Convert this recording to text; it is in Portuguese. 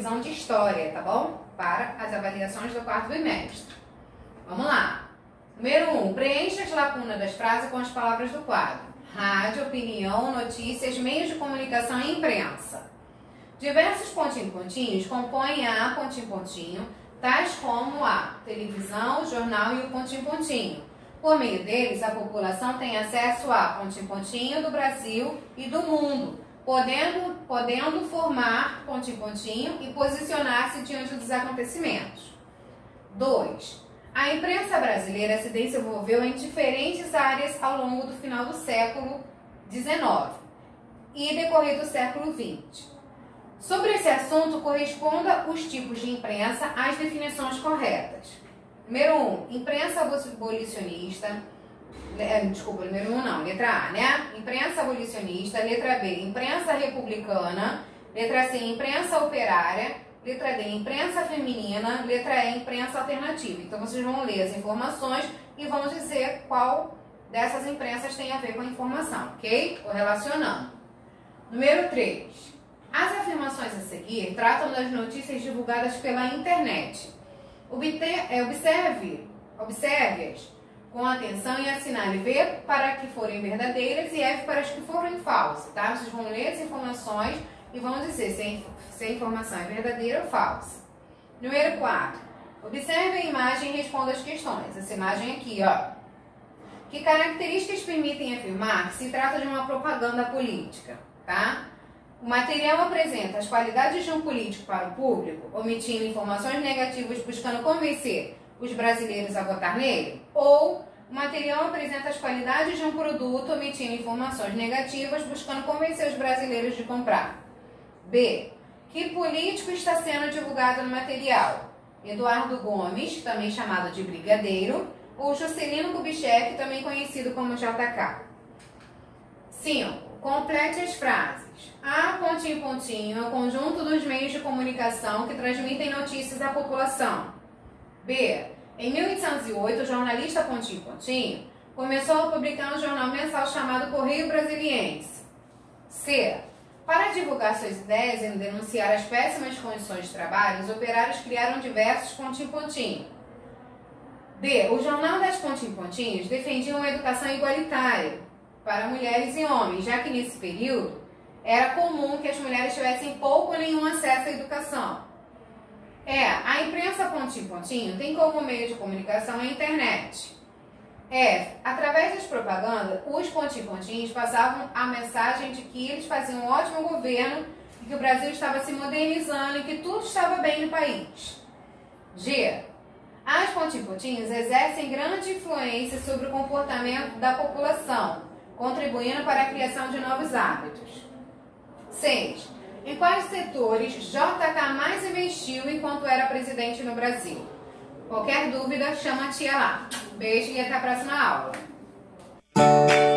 revisão de história, tá bom? Para as avaliações do quarto bimestre. Vamos lá. Número 1. Preencha as lacunas das frases com as palavras do quadro. Rádio, opinião, notícias, meios de comunicação e imprensa. Diversos pontinhos compõem a pontinho, tais como a televisão, o jornal e o pontinho. Por meio deles, a população tem acesso a pontinho do Brasil e do mundo, podendo formar pontinho e posicionar-se diante dos acontecimentos. 2. A imprensa brasileira se desenvolveu em diferentes áreas ao longo do final do século XIX e decorrer do século XX. Sobre esse assunto, corresponda os tipos de imprensa às definições corretas. Número 1, imprensa abolicionista. Número 1 não, letra A, né? Imprensa abolicionista. Letra B, imprensa republicana. Letra C, imprensa operária. Letra D, imprensa feminina. Letra E, imprensa alternativa. Então, vocês vão ler as informações e vão dizer qual dessas imprensas tem a ver com a informação, ok? Correlacionando. Número 3. As afirmações a seguir tratam das notícias divulgadas pela internet. Observe-as com atenção e assinale V para que forem verdadeiras e F para as que forem falsas, tá? Vocês vão ler as informações e vão dizer se a informação é verdadeira ou falsa. Número 4. Observe a imagem e responda as questões. Essa imagem aqui, ó. Que características permitem afirmar que se trata de uma propaganda política, tá? O material apresenta as qualidades de um político para o público, omitindo informações negativas buscando convencer os brasileiros a votar nele? Ou o material apresenta as qualidades de um produto, omitindo informações negativas buscando convencer os brasileiros de comprar? B. Que político está sendo divulgado no material? Eduardo Gomes, também chamado de Brigadeiro, ou Juscelino Kubitschek, também conhecido como JK? 5. Complete as frases. A pontinho é o conjunto dos meios de comunicação que transmitem notícias à população. B. Em 1808, o jornalista pontinho começou a publicar um jornal mensal chamado Correio Brasiliense. C. Para divulgar suas ideias e denunciar as péssimas condições de trabalho, os operários criaram diversos pontinho. D. O jornal das pontinhos defendia uma educação igualitária para mulheres e homens, já que nesse período era comum que as mulheres tivessem pouco ou nenhum acesso à educação. A imprensa pontinho tem como meio de comunicação a internet. Através das propagandas, os pontinhos passavam a mensagem de que eles faziam um ótimo governo, e que o Brasil estava se modernizando e que tudo estava bem no país. G. As pontinhos exercem grande influência sobre o comportamento da população, contribuindo para a criação de novos hábitos. 6. Em quais setores JK mais investiu enquanto era presidente no Brasil? Qualquer dúvida, chama a tia lá. Beijo e até a próxima aula.